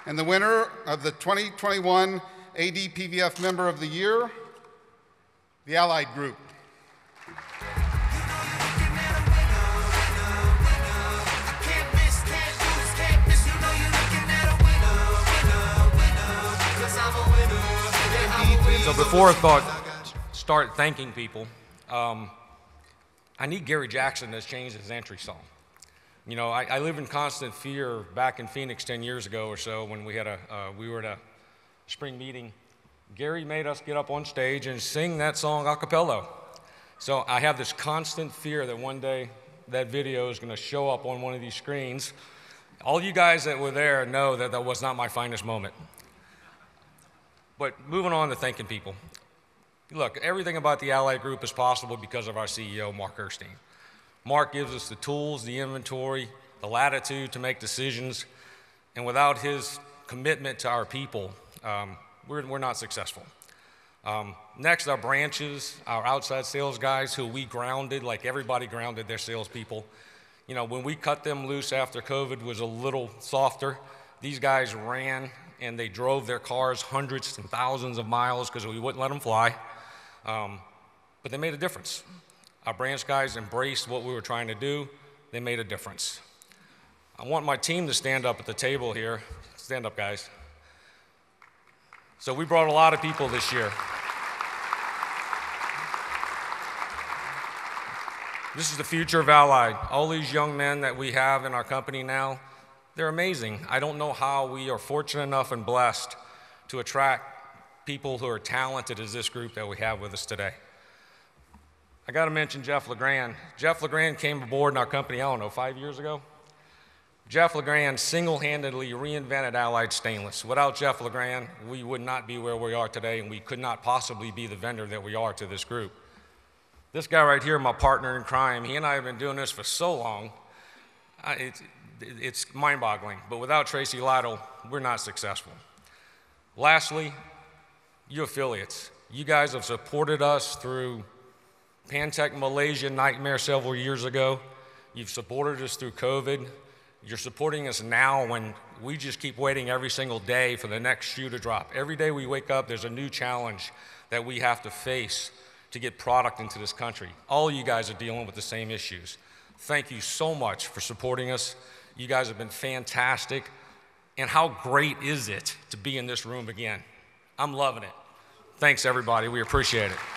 And the winner of the 2021 ADPVF Member of the Year, the Allied Group. So before I start thanking people, I need Gary Jackson to change his entry song. You know, I live in constant fear back in Phoenix 10 years ago or so when we had we were at a spring meeting. Gary made us get up on stage and sing that song a cappella. So I have this constant fear that one day that video is going to show up on one of these screens. All you guys that were there know that that was not my finest moment. But moving on to thanking people. Look, everything about the Allied Group is possible because of our CEO, Mark Erstein. Mark gives us the tools, the inventory, the latitude to make decisions, and without his commitment to our people, we're not successful. Next, our branches, our outside sales guys who we grounded, like everybody grounded their salespeople. You know, when we cut them loose after COVID was a little softer, these guys ran and they drove their cars hundreds and thousands of miles because we wouldn't let them fly. But they made a difference. Our branch guys embraced what we were trying to do. They made a difference. I want my team to stand up at the table here. Stand up, guys. So we brought a lot of people this year. This is the future of Allied. All these young men that we have in our company now, they're amazing. I don't know how we are fortunate enough and blessed to attract people who are talented as this group that we have with us today. I got to mention Jeff LeGrand. Jeff LeGrand came aboard in our company, I don't know, 5 years ago? Jeff LeGrand single-handedly reinvented Allied Stainless. Without Jeff LeGrand, we would not be where we are today, and we could not possibly be the vendor that we are to this group. This guy right here, my partner in crime, he and I have been doing this for so long, it's mind-boggling. But without Tracy Lytle, we're not successful. Lastly, you affiliates. You guys have supported us through Pantech Malaysia nightmare several years ago. You've supported us through COVID. You're supporting us now when we just keep waiting every single day for the next shoe to drop. Every day we wake up, there's a new challenge that we have to face to get product into this country. All you guys are dealing with the same issues. Thank you so much for supporting us. You guys have been fantastic. And how great is it to be in this room again? I'm loving it. Thanks, everybody. We appreciate it.